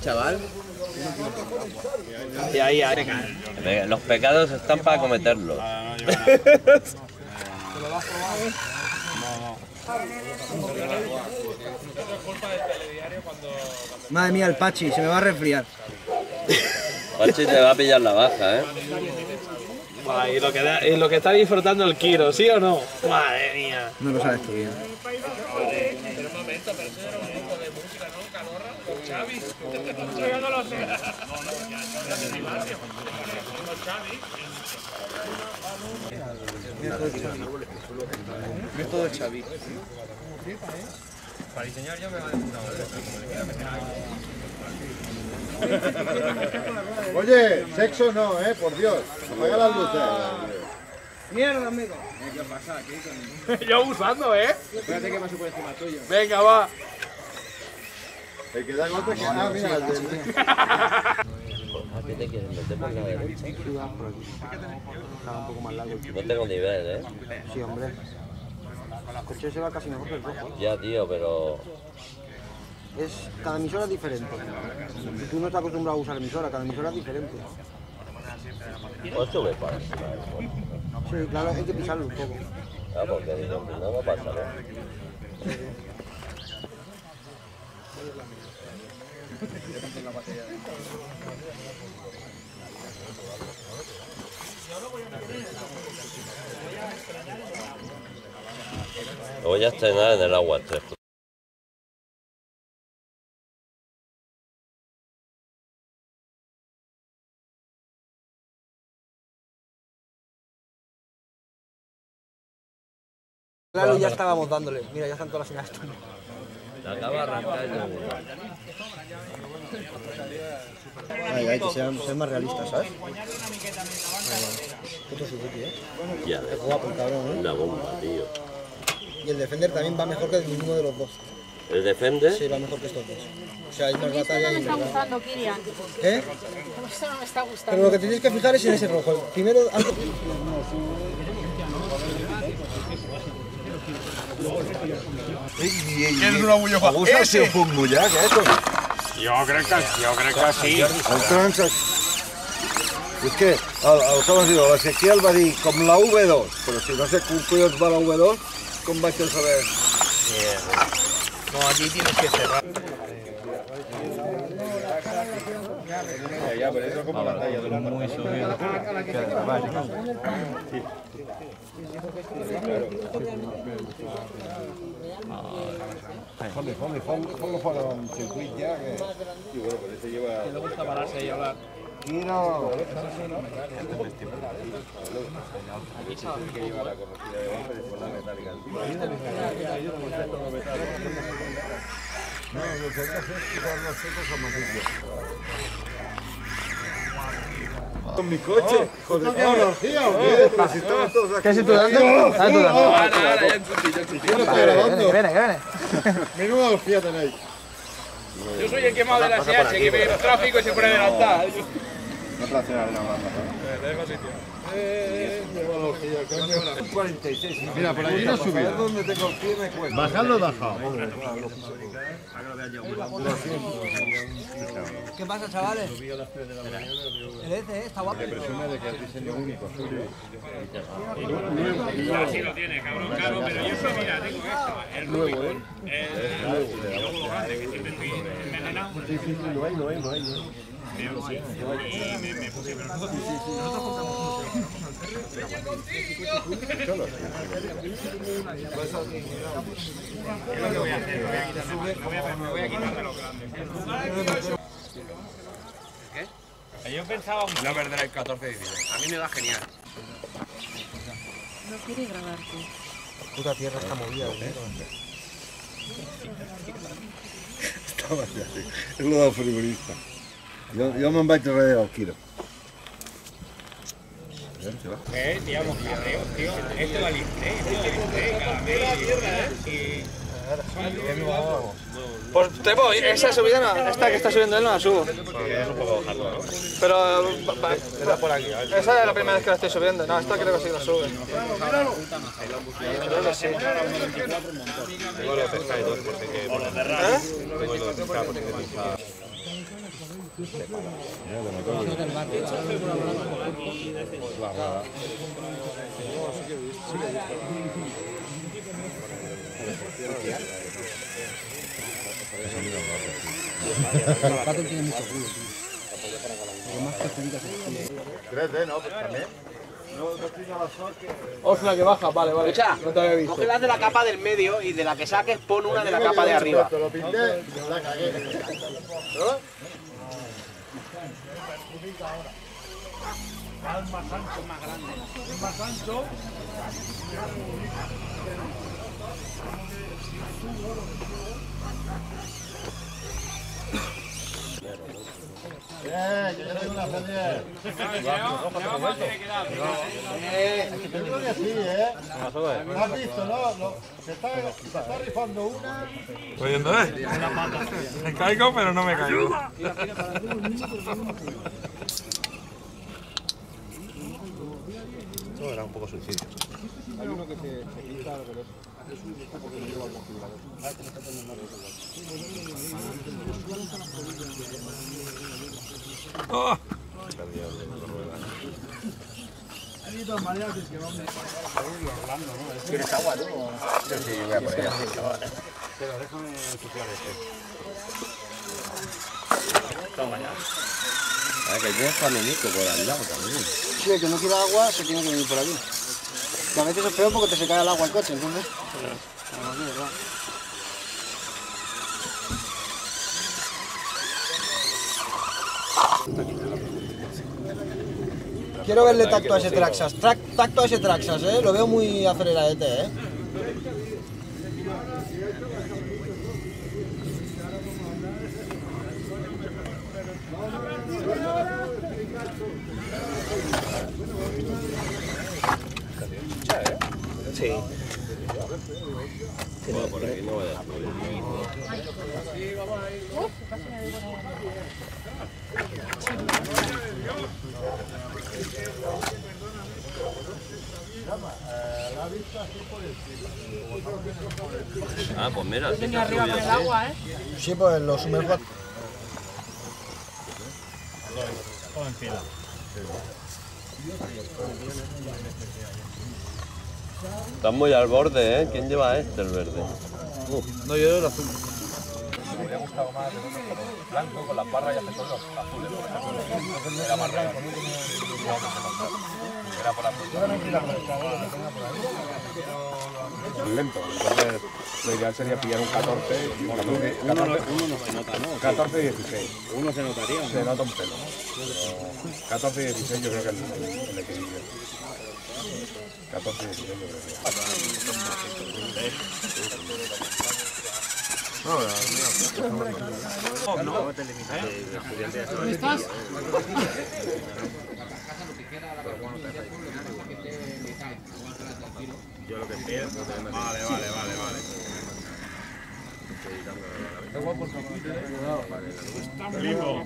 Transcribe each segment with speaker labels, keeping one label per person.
Speaker 1: chaval.
Speaker 2: Y ahí.
Speaker 3: Los pecados están para cometerlos.
Speaker 1: Madre mía, el Pachi, se me va a resfriar.
Speaker 3: Pachi te va a pillar la baja, ¿eh?
Speaker 2: Y lo que está disfrutando el Kiro, ¿sí o no? Madre mía.
Speaker 1: No lo sabes tú bien.
Speaker 2: Pero un momento, pero eso era un grupo de música, ¿no? Calorra, con Xavi. Yo no lo sé.
Speaker 1: Método de Xavi.
Speaker 4: Para diseñar ya me va a decir
Speaker 5: Oye, sexo no, por Dios. Apaga las luces.
Speaker 1: Mierda, amigo.
Speaker 5: ¿Qué pasa?
Speaker 2: Yo abusando, ¿eh?
Speaker 1: Espérate que paso por encima tuyo.
Speaker 2: Venga, va.
Speaker 5: El que da golpe que... Ah, mira, el del...
Speaker 3: ¿A qué te quieres meter por la derecha?
Speaker 1: Estaba un poco más largo.
Speaker 3: No tengo nivel, ¿eh?
Speaker 1: Sí, hombre. El coche se va casi mejor que el rojo.
Speaker 3: Ya, tío, pero...
Speaker 1: Cada emisora es diferente. Si tú no estás acostumbrado a usar emisora, cada emisora es diferente.
Speaker 3: Pues sube para encima.
Speaker 1: Sí, claro, hay que pisarlo un poco.
Speaker 3: Ah, porque digo, no pasa, ¿no? Lo voy a estrenar en el agua 3.
Speaker 1: Claro, ya estábamos dándole. Mira, ya están todas las señales.
Speaker 3: La acaba de arrancar y no.
Speaker 1: Ay, que sean más realistas, ¿sabes? Puto Suzuki,
Speaker 3: Ya,
Speaker 1: Es guapo, cabrón,
Speaker 3: una bomba, tío.
Speaker 1: Y el Defender también va mejor que ninguno de los dos.
Speaker 3: ¿El Defender?
Speaker 1: Sí, va mejor que estos dos. O sea, hay más batalla y...
Speaker 6: No me está gustando, Kirian.
Speaker 1: ¿Eh?
Speaker 6: Esto no me está gustando.
Speaker 1: Pero lo que tienes que fijar es en ese rojo. El primero...
Speaker 5: ¿Quieres una bullofa? ¿Ese o un mullac,
Speaker 2: Jo crec que sí.
Speaker 5: El trans... És que com es diu, l'Ezequiel va dir com la V2, però si no sé com collons va la V2, com vaig a saber?
Speaker 2: No, aquí tienes que cerrar.
Speaker 5: Ya, pero eso como la talla de la muy subido. Ponlo para un circuit ya que... Sí, bueno, pero ese lleva...
Speaker 2: Que le gusta pararse y hablar.
Speaker 5: Kino.
Speaker 3: Que lleva la conocida de hombre por la metálica.
Speaker 5: No, lo que hay que hacer es quitar los secos a matrices. Con mi coche. Joder, ¿qué energía o qué? Pero si estamos todos aquí.
Speaker 1: ¿Qué haces tú dando? Ah, tú dando.
Speaker 2: Ahora, ya entendí.
Speaker 5: Yo no estoy grabando.
Speaker 1: Que viene.
Speaker 5: Menuda orgía tenéis.
Speaker 2: Yo soy el quemado de la SH, que ve el tráfico y se pone a adelantar.
Speaker 5: No trasera de la banda.
Speaker 2: Te dejo sitio.
Speaker 5: Menuda orgía, coño. 46. Mira, por aquí no subir. ¿Dónde tengo el pie me cuesta? Bajarlo he bajado.
Speaker 1: ¿Qué pasa, chavales? El ECE, está guapo.
Speaker 5: Presume de que es diseño único suyo.
Speaker 2: Así lo tiene, cabrón, claro, pero yo soy, mira, tengo esto, el nuevo, y luego lo grande, que siempre estoy envenenado.
Speaker 5: Sí, no hay.
Speaker 2: Y me puse, pero nosotros compramos es lo que voy a hacer, me voy a quitar de los grandes. ¿Qué? Yo pensaba un Lover Drive 14 de diciembre. A mí me va genial.
Speaker 6: No quiere grabarte.
Speaker 1: Puta tierra está movida, ¿eh?
Speaker 5: Estava así. És lo del frigonista. Jo me'n vaig darrere del Quiro.
Speaker 2: Digamos, tío, este va libre, Pues te voy, esa subida no, esta que está subiendo él no la subo. Pero esa es la primera vez que la estoy subiendo, no, esta creo que sí la sube. Creo que sí.
Speaker 4: Tengo lo de pesca y todo, por si que...
Speaker 2: ¿Eh?
Speaker 4: Tengo lo de pesca, por si que...
Speaker 1: El pato tiene mucho culo, tío. Lo más perjudica es el culo.
Speaker 5: 3D, ¿no? Pues también.
Speaker 3: Osla que baja, vale, vale.
Speaker 4: Escucha,
Speaker 3: No te había visto.
Speaker 4: coge las de la capa del medio y de la que saques pon una de la capa de arriba.
Speaker 5: Lo pinté, la cagué. ¿No? Que yo tengo una serie. Yo creo que sí, ¿eh? ¿No has visto, no? Se está rifando una.
Speaker 7: Voy viendo, me caigo, pero no me caigo.
Speaker 5: No, era un poco suicidio.
Speaker 1: Hay uno que se quita, pero es un poco que no lleva el configurador.
Speaker 7: Oh.
Speaker 4: ¿Quieres agua tú?
Speaker 5: Sí, voy a poner
Speaker 4: Pero déjame ensuciar Toma ya.
Speaker 3: Que tienes caminico por al lado también.
Speaker 1: Sí, el que no quiera agua se tiene que venir por aquí. Que a veces es peor porque te se cae el agua al coche, entonces. Quiero verle tacto a ese Traxxas. Tacto a ese Traxxas, lo veo muy aceleradete,
Speaker 4: Sí.
Speaker 3: Bueno, por aquí no vaya. Ah, pues mira, sí que arriba con el agua,
Speaker 1: Sí, pues lo sumerjo.
Speaker 2: Todo en fila.
Speaker 3: Estás muy al borde, ¿eh? ¿Quién lleva este, el verde?
Speaker 7: No, yo el azul.
Speaker 3: Me hubiera gustado más de los blancos con las barras y hacer todos los azules. Era más raro. Era por la lento, entonces lo ideal sería pillar un 14 y uno no se nota, ¿no? 14 y 16. Uno se notaría. Se nota un pelo. Pero 14 y 16 yo creo que es el equilibrio. 14 y 16 yo creo que
Speaker 6: ¿Dónde estás?
Speaker 2: Yo lo que pienso. Vale. Vivo.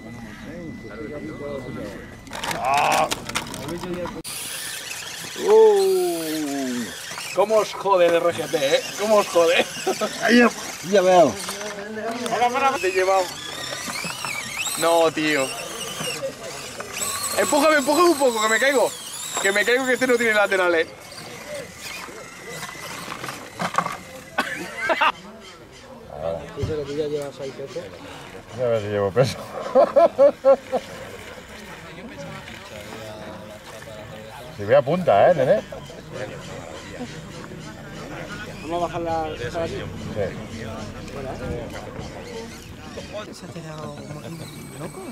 Speaker 4: ¿Cómo os jode el RGT, ¿Cómo os jode?
Speaker 1: Ya veo.
Speaker 4: Te he llevado. No, tío. Empújame un poco, que me caigo. Que me caigo, que este no tiene laterales.
Speaker 1: Dice que tú ya llevas ahí peso.
Speaker 5: A ver si llevo peso. Si voy a punta, nene.
Speaker 1: Vamos a bajar la...
Speaker 5: Sí.
Speaker 1: Se ha quedado loco.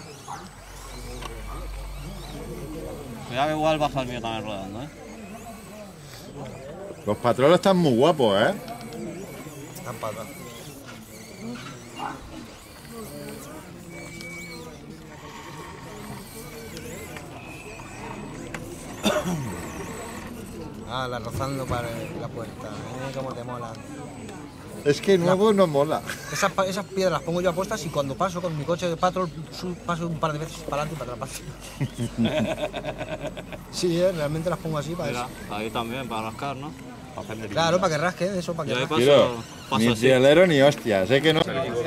Speaker 8: Cuidado que igual baja el mío también rodando,
Speaker 5: Los patrolos están muy guapos,
Speaker 1: Están patas. La rozando para la puerta. Cómo te molan.
Speaker 5: Es que nuevo no mola.
Speaker 1: Esas piedras las pongo yo a puestas y cuando paso con mi coche de patrol paso un par de veces para adelante y para atrás. Sí, realmente las pongo así para
Speaker 8: Mira,
Speaker 1: eso.
Speaker 8: ahí también, para rascar, ¿no?
Speaker 1: Claro, para que rasque, eso, para que
Speaker 8: Yo de
Speaker 1: rasque.
Speaker 8: paso, paso
Speaker 7: Ni
Speaker 8: así.
Speaker 7: hielero ni hostia, sé que no.
Speaker 2: Venga, pues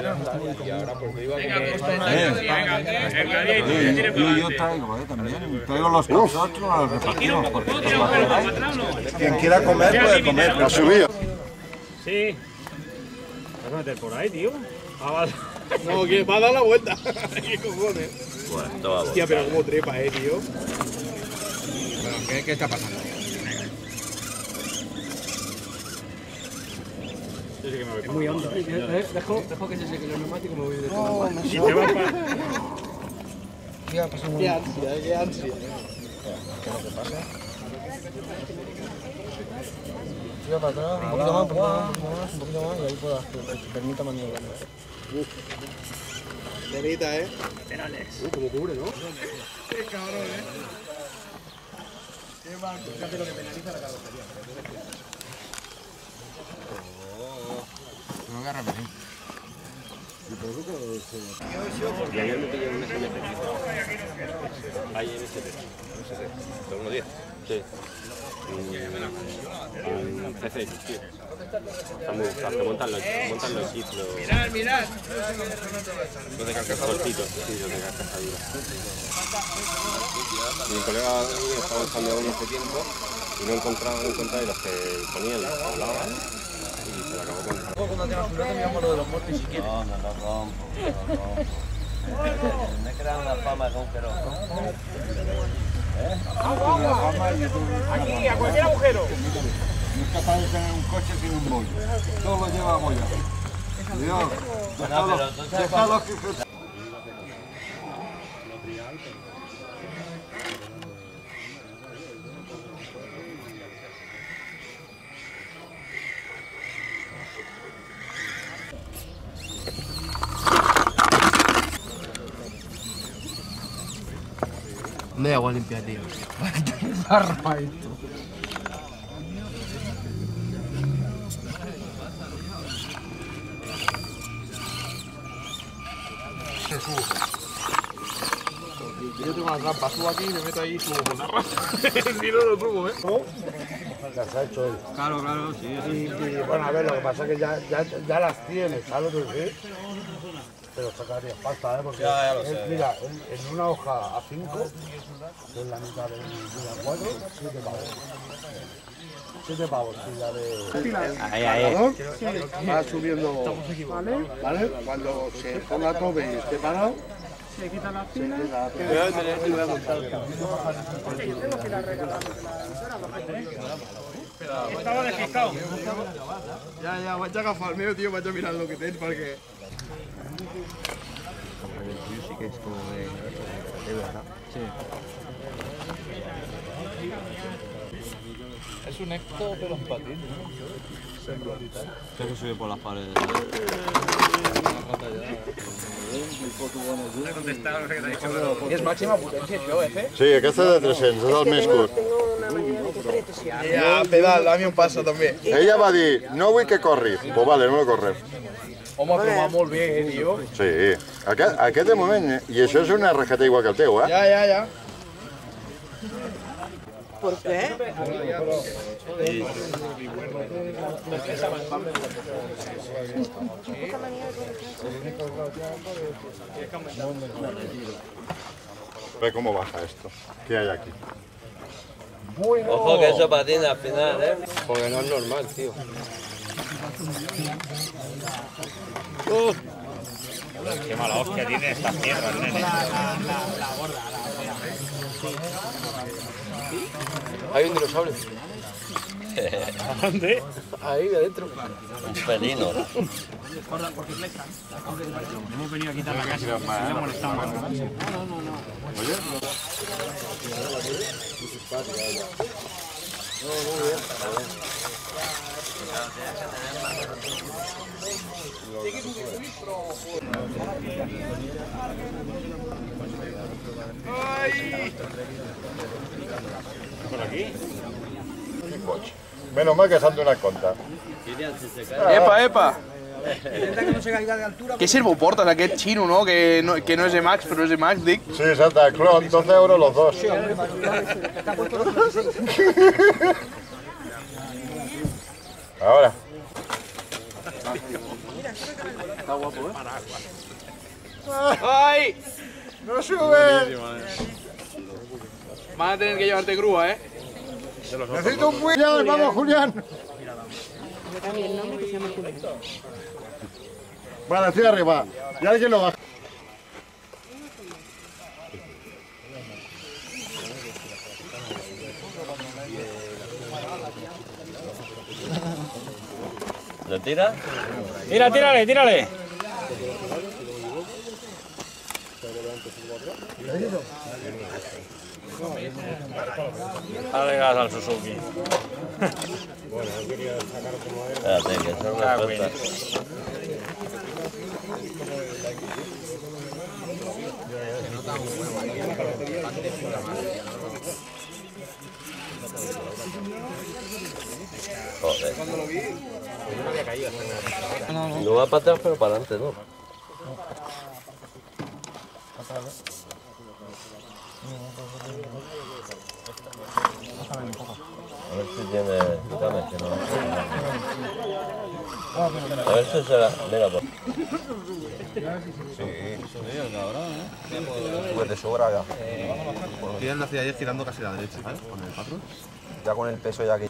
Speaker 2: venga, el gladiator, ya tiene para adelante.
Speaker 5: también. Traigo los cosotros, los repartimos.
Speaker 2: ¿Puedo tirar un poco para atrás o no?
Speaker 5: Quien quiera comer puede comer. La subí.
Speaker 2: Sí. ¿Vas a meter por ahí, tío?
Speaker 4: No, que va a dar la vuelta. ¿Qué cojones?
Speaker 8: Bueno, toma vos.
Speaker 4: Hostia, pero como trepa, tío.
Speaker 1: ¿Qué está pasando?
Speaker 2: Es muy hondo.
Speaker 4: Dejo que se seque los neumáticos y me voy de
Speaker 2: Y te vas para...
Speaker 4: Qué ansia, qué ansia.
Speaker 1: Tira para atrás, un poquito más, un poquito más, y ahí puedas, que te permita maniobrar.
Speaker 4: Bonita,
Speaker 2: Laterales.
Speaker 4: Como cubre, ¿no?
Speaker 2: Qué cabrón, Qué mal, fíjate lo que penaliza la carrocería.
Speaker 1: No agarra bien.
Speaker 8: Y ayer me pillé un SMT. Ahí en ST. ¿De 1.10? Sí. En CC, tío. Está muy buscado, que montan los jeeps, los...
Speaker 2: Mirad.
Speaker 8: Los de carcasa cortitos, sí, los de carcasa dura. Mi colega estaba buscando uno hace tiempo y no encontraba de los que ponían, hablaban y se lo acabó con...
Speaker 1: Cuando tengas un rato miramos lo de los muertos si quieres.
Speaker 8: No rompo. Me crean una fama de conqueror, ¿no?
Speaker 2: Aquí, a cualquier agujero.
Speaker 5: No es capaz de tener un coche sin un bollo. Todo lo lleva a bollo. Dios, dejado que...
Speaker 1: No hay agua limpia, tío. Barra esto.
Speaker 4: Yo tengo una trampa, subo aquí y me meto ahí y subo por la rampa. Si no lo subo,
Speaker 5: Las ha hecho él.
Speaker 8: Claro, sí.
Speaker 5: Y bueno, a ver, lo que pasa es que ya las tienes, ¿sabes lo que es? Pero sacarías pasta, ¿eh? Porque
Speaker 8: Ya lo sé.
Speaker 5: mira, en una hoja A5, que es la mitad de la 4, 7 pavos. 7 pavos, y la de...
Speaker 8: Ahí.
Speaker 5: Va subiendo, ¿vale? Cuando se ponga a tope y esté parado,
Speaker 6: Se quita la fila.
Speaker 2: Estaba despistado.
Speaker 4: Ya, vaig a agafar el meu, tio, vaig a mirar el que tens perquè...
Speaker 1: Sí que es como de verdad.
Speaker 4: Es un Ecto, pero un patín, ¿no?
Speaker 8: Creo que sube por las paredes.
Speaker 4: És màxima potència, això, F?
Speaker 5: Sí, aquesta de 300, és el més curt.
Speaker 4: Ja, pedal, a mi em passa també.
Speaker 5: Ella va dir, no vull que corri. Pues vale, no lo corre.
Speaker 4: Home, però va molt bé, tio.
Speaker 5: Sí, aquest de moment, i això és una RGT igual que el teu, eh?
Speaker 4: Ja.
Speaker 6: ¿Por qué?
Speaker 5: Ve cómo baja esto. ¿Qué hay aquí?
Speaker 8: Ojo que eso patina al final, ¿eh? Porque no es normal, tío.
Speaker 2: Qué mala hostia tiene estas tierras, nene.
Speaker 4: Hay un dinosaurio.
Speaker 2: ¿Dónde?
Speaker 4: Ahí, adentro.
Speaker 8: Un felino.
Speaker 2: Hemos venido a quitar la casa. No molestamos. ¿Por aquí?
Speaker 5: Menos mal que s'han donat compte.
Speaker 4: Epa!
Speaker 1: Intenta que no se caiga de altura.
Speaker 4: Què servo portes, aquest xino, no? Que no és Emax, però és Emax, dic.
Speaker 5: Sí, exacte, clon, 12 euros los dos.
Speaker 1: Está puesto los 16.
Speaker 3: Ahora.
Speaker 4: Está guapo, ¿eh?
Speaker 7: ¡Ay!
Speaker 5: ¡No sube!
Speaker 7: Vas a tener que llevarte grúa, ¿eh?
Speaker 5: Necesito un Julián, vamos Julián.
Speaker 6: Yo también el nombre que se llama Julián.
Speaker 5: Vale, hacia arriba. Y alguien lo baja.
Speaker 8: ¿Lo tira?
Speaker 2: Tírale, tírale. Dale gas al Suzuki.
Speaker 8: Espérate, que eso me cuesta. Joder. No va para atrás, pero para adelante, ¿no? A ver si tiene... Quítame, que no... A ver si será... Venga, pues.
Speaker 3: Pues de sobra ya.
Speaker 4: Tirando hacia allá, girando casi a la derecha, ¿sabes? Con el patrón.
Speaker 3: Ya con el peso ya aquí.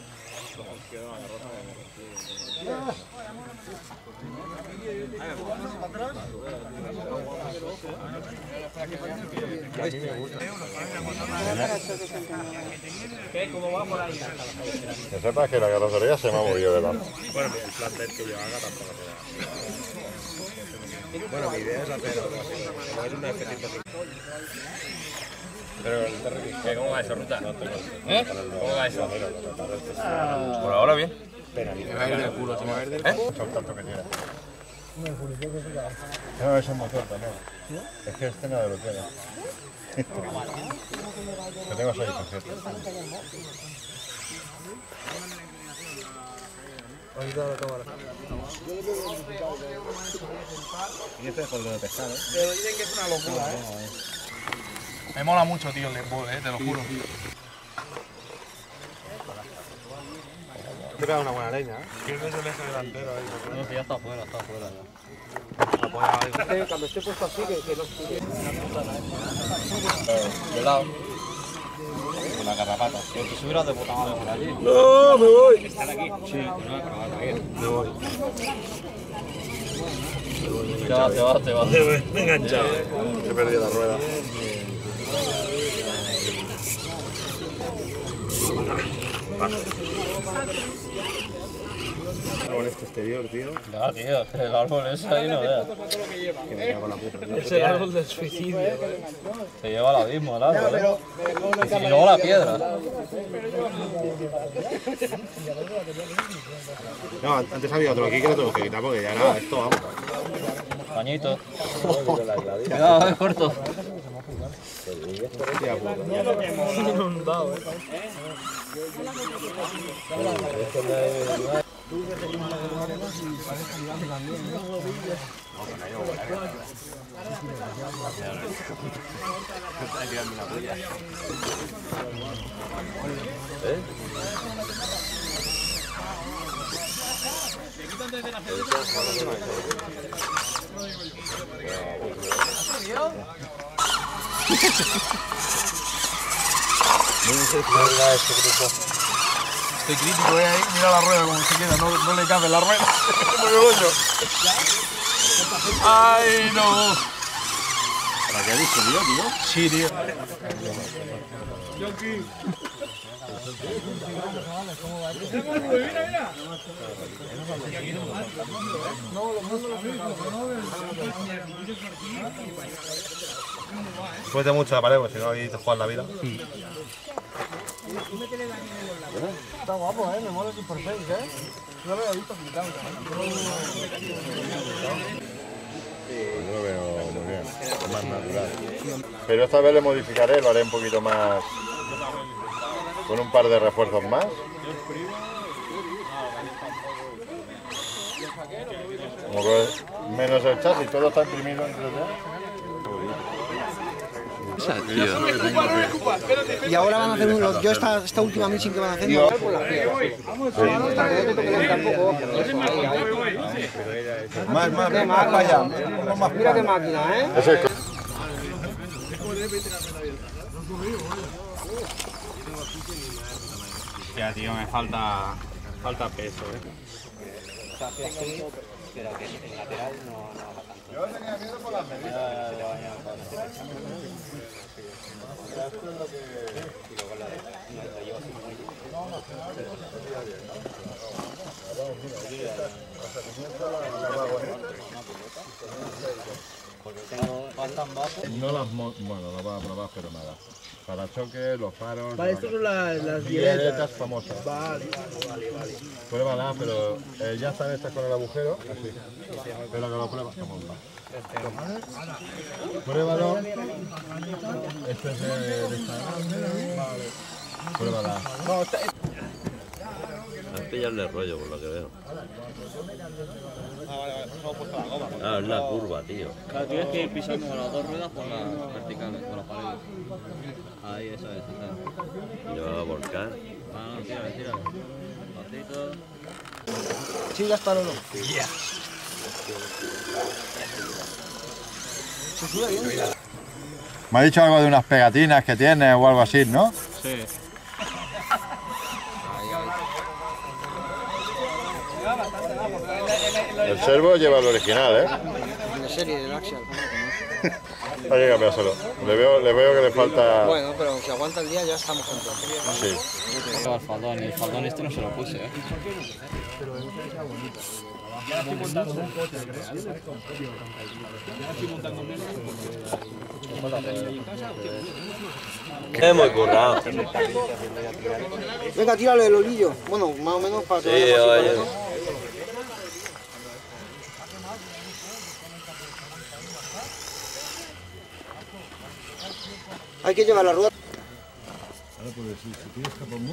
Speaker 3: Que sepas que la carrocería se me ha movido de lado.
Speaker 2: Bueno, el plantel que yo haga tampoco será.
Speaker 3: Bueno, mi idea es hacer algo así. Es una F-150.
Speaker 2: Pero, ¿cómo va eso, Ruta? ¿Eh? ¿Cómo va eso?
Speaker 3: Por ahora bien.
Speaker 4: Me va a ir del culo, se me va a ir del culo.
Speaker 3: Son tanto que tiene. No, es el motor también. Es que este no lo tiene. Lo tengo 6 7.
Speaker 4: Y este es por lo de pescar, ¿eh?
Speaker 7: Pero dicen que es una locura, ¿eh? Me mola mucho, tío, el netball, te lo juro.
Speaker 4: Te pega una buena leña, ¿eh?
Speaker 7: Pierdes el eje delantero ahí.
Speaker 8: No, que ya está afuera ya.
Speaker 1: Cuando esté puesto así, que no
Speaker 8: De lado. Con la garrapata. Que te subieras de puta madre por allí.
Speaker 7: ¡No, me voy!
Speaker 2: ¿Están aquí?
Speaker 8: Sí, con una garrapata.
Speaker 7: Me voy.
Speaker 8: Te vas.
Speaker 7: Me he enganchado.
Speaker 3: He perdido la rueda.
Speaker 4: Con este exterior, tío.
Speaker 8: Ya, tío, el árbol ese ahí no veas.
Speaker 4: Que me cago en la puta.
Speaker 7: Es el árbol del suicidio.
Speaker 8: Se lleva al abismo el árbol, Y luego la piedra.
Speaker 4: No, antes había otro aquí que lo tengo que quitar porque ya nada, esto vamos.
Speaker 8: Pañito. Cuidado, es corto.
Speaker 4: Hostia puta.
Speaker 7: Inundado, Estoy crítico, ahí. Mira la rueda como se queda, no le cabe la rueda. No me voy yo. ¡Ay, no!
Speaker 4: ¿Para qué habéis subido, tío?
Speaker 7: Sí, tío.
Speaker 4: Después de mucho la pared, pues si no ahí te juegas la vida.
Speaker 1: Está guapo, me mola Super 6, No lo había visto pintado.
Speaker 3: Yo lo veo muy bien, es más natural. Pero esta vez le modificaré, lo haré un poquito más, con un par de refuerzos más. Como que menos el chasis, todo está imprimido entre ya.
Speaker 1: Y ahora van a hacer yo esta última misión que van a hacer.
Speaker 5: Más para allá.
Speaker 1: Mira qué máquina, ¿eh?
Speaker 2: Ya, tío, me falta peso,
Speaker 9: Pero que el lateral no baja tanto.
Speaker 5: Yo tenía miedo por las medidas.
Speaker 9: Y luego lo llevo sin muelle. Porque tengo
Speaker 3: No las bueno, las vas a probar, pero nada. Para choque, los faros.
Speaker 1: Vale, estas son las
Speaker 3: violetas famosas. Vale. Pruébala, pero ya están hechas con el agujero. Así. Pero que lo pruebas. Pruébalo. Este es de esta. Pruébala.
Speaker 10: Hay que pillarle rollo por lo que veo. Ah, es la curva, tío.
Speaker 9: Claro, tienes que ir pisando con las dos ruedas por las verticales, con las paredes. Ahí, eso es.
Speaker 10: Y le va a volcar.
Speaker 9: Ah, no, tira. Pasito.
Speaker 1: Sí, ya está, Lolo. Se sube bien.
Speaker 5: Me ha dicho algo de unas pegatinas que tiene o algo así, ¿no?
Speaker 9: Sí.
Speaker 5: El servo lleva el original, ¿eh?
Speaker 1: La serie del Axial.
Speaker 5: Hay que cambiárselo. Le veo que le falta...
Speaker 1: Bueno, pero si aguanta el día ya estamos contentos.
Speaker 5: Sí.
Speaker 9: El faldón este no se lo puse, ¿eh?
Speaker 10: Es muy currado.
Speaker 1: Venga, tírale el olillo. Bueno, más o menos para que
Speaker 10: Sí,
Speaker 1: vaya
Speaker 10: oye.
Speaker 1: así. Hay que llevar la rueda.
Speaker 3: Ahora, pues si tienes capón,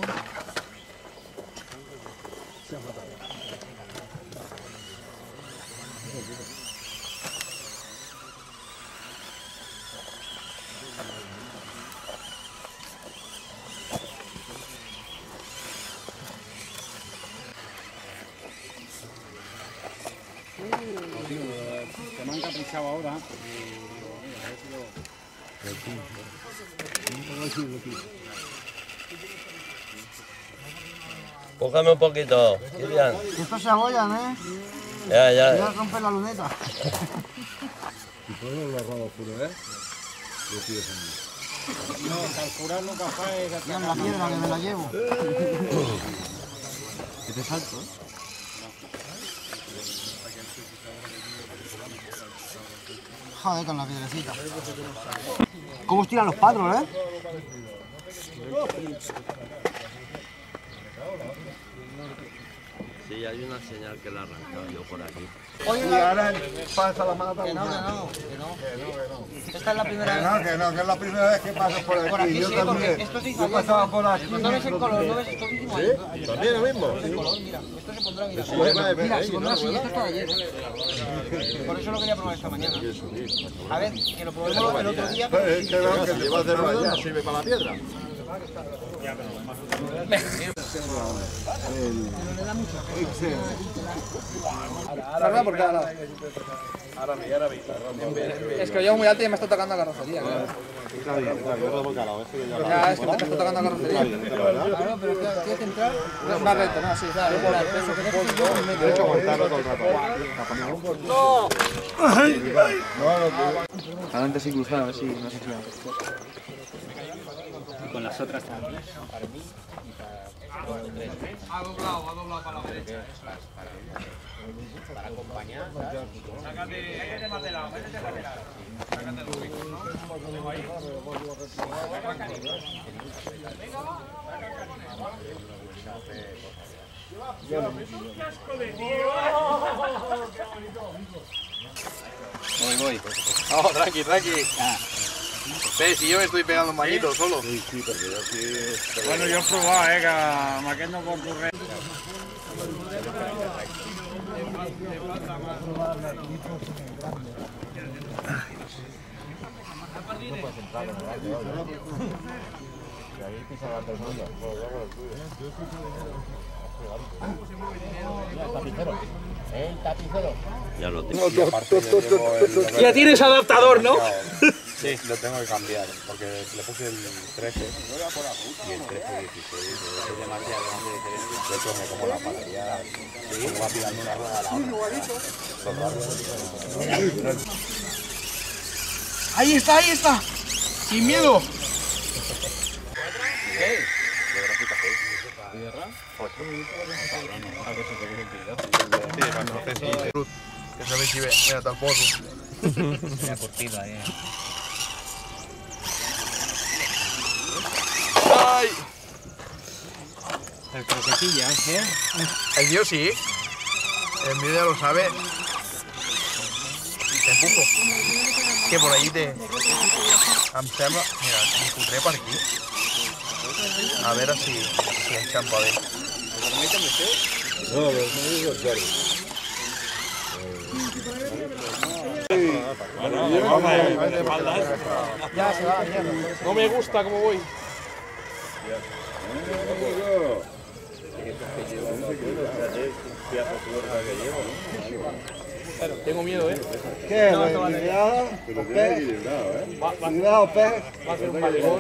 Speaker 2: Que me han caprichado ahora.
Speaker 10: Póngame un poquito, Kilian.
Speaker 1: Estos se abollan, ¿eh?
Speaker 10: Ya.
Speaker 1: Voy a romper la luneta.
Speaker 3: Y ponlo los rabos puros, ¿eh?
Speaker 2: No, calcular nunca fue.
Speaker 1: Mira la piedra que me la llevo. Que te salto, ¿eh? Joder con la piedrecita. ¿Cómo os tiran los padros, eh?
Speaker 10: Sí, hay una señal que la he arrancado yo por aquí.
Speaker 1: Oye,
Speaker 5: Y ahora pasa la mata.
Speaker 1: que no. Esta es la primera vez.
Speaker 5: Que es la primera vez que paso por aquí.
Speaker 1: Por aquí
Speaker 5: Yo
Speaker 1: sí,
Speaker 5: también.
Speaker 1: porque esto se hizo
Speaker 5: Yo
Speaker 1: ayer,
Speaker 5: pasaba
Speaker 1: ¿no?
Speaker 5: por aquí.
Speaker 1: No ves el color, no ves, esto se hizo ayer.
Speaker 5: ¿También lo mismo?
Speaker 1: El color, mira, esto se pondrá, mira.
Speaker 5: Bueno,
Speaker 1: Mira, se pondrá así, esto es para ayer. Por eso lo quería probar esta mañana. A ver, que lo probemos el otro día, pero sí.
Speaker 5: Que te va a hacer ruedas, no sirve para la piedra.
Speaker 7: Ahora por cada lado. Es que yo muy alto y me está tocando la carrocería, claro. Ya, es que me está tocando la carrocería.
Speaker 1: Claro, pero tienes que entrar.
Speaker 7: Más recto, ¿no? Sí, claro.
Speaker 1: El peso que dejes yo me meto.
Speaker 5: Aguantarlo todo el rato.
Speaker 7: Adelante sin cruzar, a ver si no se gira.
Speaker 9: Y con las otras también.
Speaker 2: Ha doblado para la derecha.
Speaker 9: Para acompañar.
Speaker 2: Métete más de lado, métete más de lado. Sácate los picos, ¿no? Tengo ahí. Venga, va. Un casco de tío.
Speaker 7: Voy. Vamos, tranqui. Si yo me estoy pegando un bañito solo.
Speaker 2: Bueno, yo he probado, que Maquet no concurre.
Speaker 10: Ya lo tengo.
Speaker 7: Ya tienes adaptador, ¿no?
Speaker 3: Sí, lo tengo que cambiar, porque le puse el 13 y el 13-16 es demasiado grande diferencia. De hecho, me como la panadería, me va tirando una rueda a la hora.
Speaker 7: Ahí está. Sin miedo. Que se ve si ve, mira, tampoco.
Speaker 9: Mira, cortito ahí.
Speaker 7: ¡Ay!
Speaker 9: El croquetilla, ¿eh?
Speaker 7: El tío sí. El mío ya lo sabe. Te empujo. Que por allí te... Em sembla... Mira, em fotré per aquí. A veure si enxampa bé.
Speaker 5: No, no digo Jordi.
Speaker 7: Ya se va, mierda. No me gusta cómo voy. Tengo miedo, ¿eh?
Speaker 5: ¿Qué? ¿Cuidado? Cuidado, pez.
Speaker 7: Va a ser un malecón.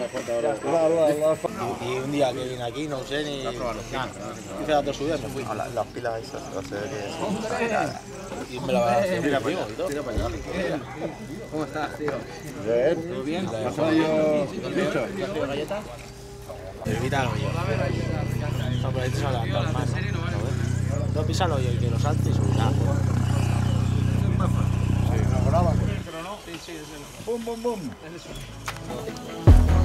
Speaker 1: Y un día que vine aquí, no sé ni... Hice las 2 subidas y me fui. Las pilas esas, no sé qué. Y me la va a hacer un primo y todo.
Speaker 9: ¿Cómo estás, tío?
Speaker 5: ¿Todo
Speaker 9: bien?
Speaker 1: ¿Galletas? Evítalo yo. No, pero ahí te se va a levantar más. No, písalo yo y que lo salte y subirá.
Speaker 5: Sí, ¿no graba?
Speaker 1: Sí, sí, es el...
Speaker 5: ¡Bum, bum, bum!